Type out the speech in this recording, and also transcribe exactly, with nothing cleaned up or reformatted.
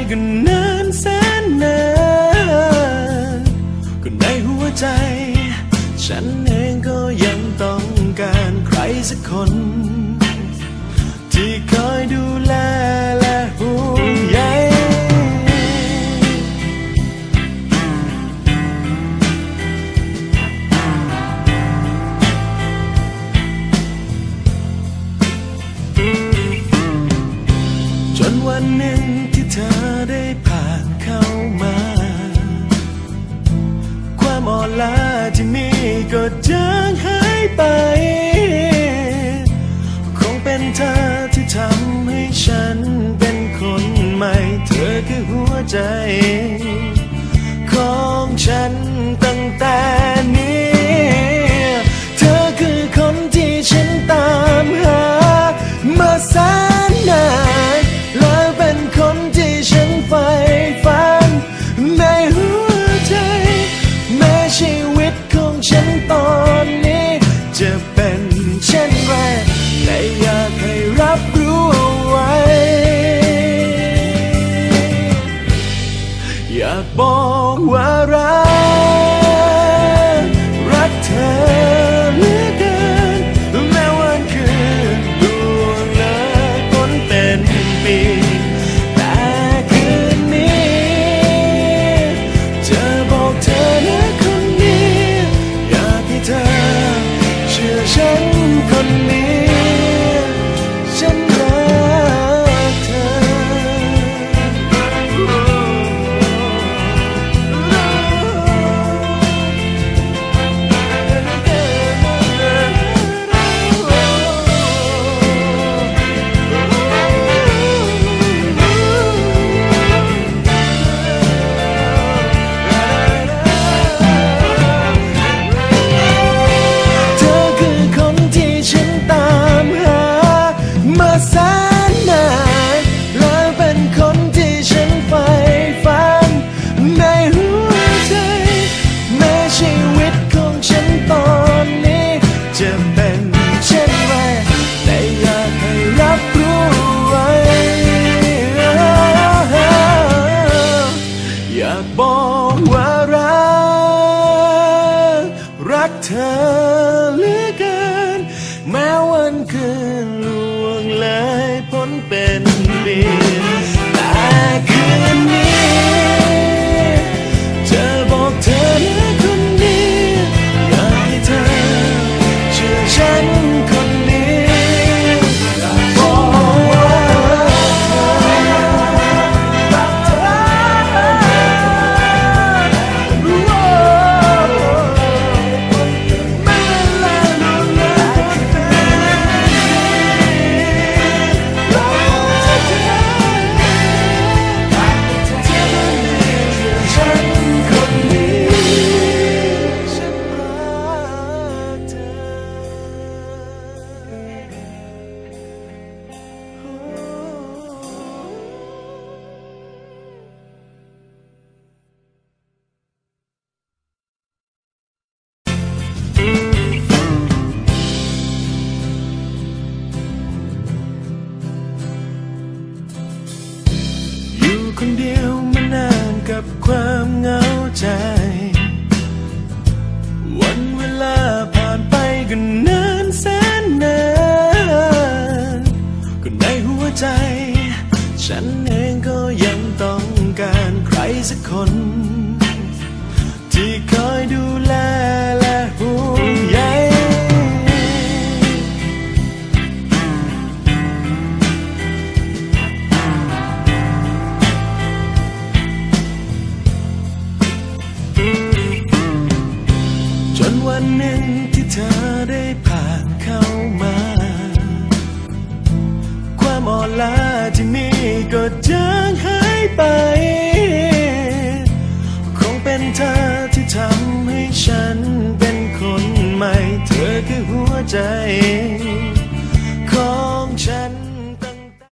ก็นานแสนนานก็ในหัวใจฉันเองก็ยังต้องการใครสักคนที่คอยดูแลและห่วงใยจนวันหนึ่งที่เธอได้ผ่านเข้ามาความอ่อนล้าที่มีก็จางหายไปคงเป็นเธอที่ทำให้ฉันเป็นคนใหม่เธอคือหัวใจของฉันตั้งแต่นี้เธอคือคนที่ฉันตามหามาแสนนานและเป็นคนที่ฉันใฝ่ฝันในหัวใจแม้ชีวิตของฉันตอนนี้จะเป็นเช่นไรแต่อยากให้รับรู้เอาไว้อยากบอกว่ารักรักเธอเหลือเกินแม้วันคืนล่วงเลยพ้นเป็นปีแต่คืนนี้จะบอกเธอนะคนนี้อยากให้เธอเชื่อฉันคนนี้ฉันรักเธอแสนนานและเป็นคนที่ฉันใฝ่ฝันในหัวใจแม้ชีวิตของฉันตอนนี้จะเป็นเช่นไรแต่อยากให้รับรู้ไว้อยากบอกว่ารักรักเธอเหลือเกินแม้วันคืนล่วงเลยพ้นเป็นปีแต่คืนนี้จะบอกเธอนะคนนี้อยากให้เธอเชื่อฉันคนนี้อยากบอกว่ารักเธอไม่เวลาล่วงเลยคนเดียวมานานกับความเหงาใจวันเวลาผ่านไปก็นานแสนนานก็ในหัวใจฉันเองก็ยังต้องการใครสักคนที่คอยดูแลและห่วงใยจนวันหนึ่งที่เธอได้ผ่านเข้ามาความอ่อนล้าที่มีก็จางหายไปคงเป็นเธอที่ทำให้ฉันเป็นคนใหม่เธอคือหัวใจของฉัน